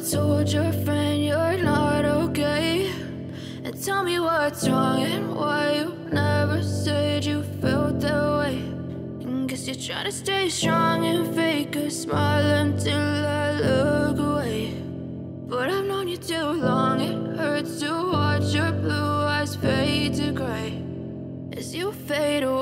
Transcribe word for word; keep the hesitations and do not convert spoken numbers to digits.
told your friend you're not okay? And tell me what's wrong and why you never said you felt that way. And guess you're trying to stay strong and fake a smile until I look away. But I've known you too long, it hurts to watch your blue eyes fade to gray as you fade away.